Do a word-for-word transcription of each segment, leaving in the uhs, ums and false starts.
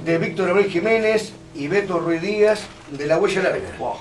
de Víctor Abril Jiménez y Beto Ruiz Díaz, de La Huella Larga. Wow.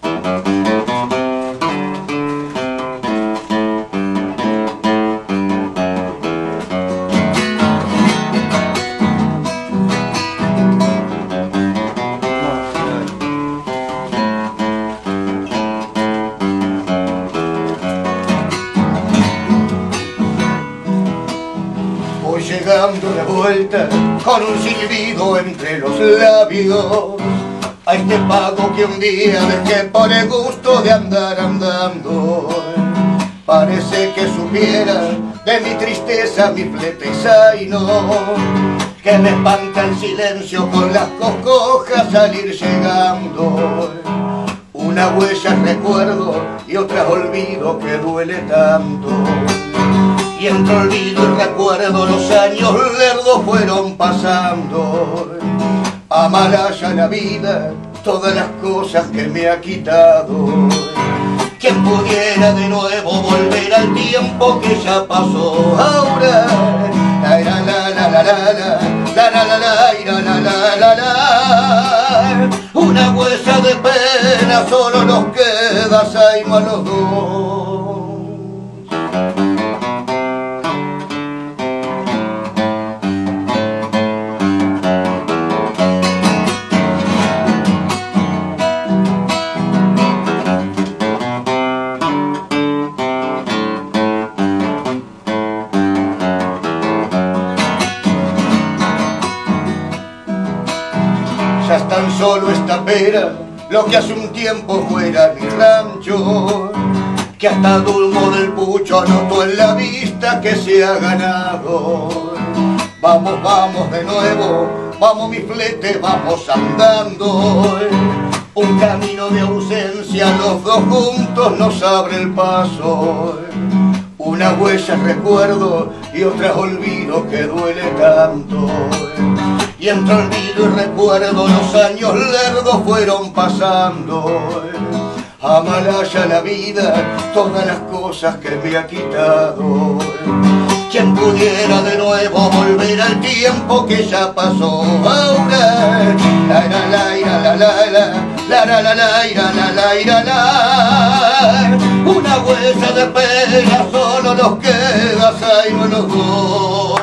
Llegando de vuelta con un silbido entre los labios a este pago que un día dejé por el gusto de andar andando. Parece que supiera de mi tristeza, mi fleteza y no, que me espanta el silencio con las coscojas salir llegando. Una huella recuerdo y otra olvido que duele tanto. Y entre olvido y recuerdo los años lerdos fueron pasando. Amalaya la vida, todas las cosas que me ha quitado. Quien pudiera de nuevo volver al tiempo que ya pasó. Ahora, la la la la la la la la la la la la la la. Una huella de pena solo nos queda Saimo a los dos. Ya es tan solo esta pera, lo que hace un tiempo fuera mi rancho, que hasta Dulmo del Pucho anotó en la vista que se ha ganado. Vamos, vamos de nuevo, vamos mi flete, vamos andando. Un camino de ausencia, los dos juntos nos abre el paso. Una huella recuerdo y otra olvido que duele tanto. Y entre olvido y recuerdo los años lerdos fueron pasando. Amalaya la vida, todas las cosas que me ha quitado. Quien pudiera de nuevo volver al tiempo que ya pasó. Ahora, la la la la la la la la la la la la la. Una huella de pena solo nos queda Saimo los dos.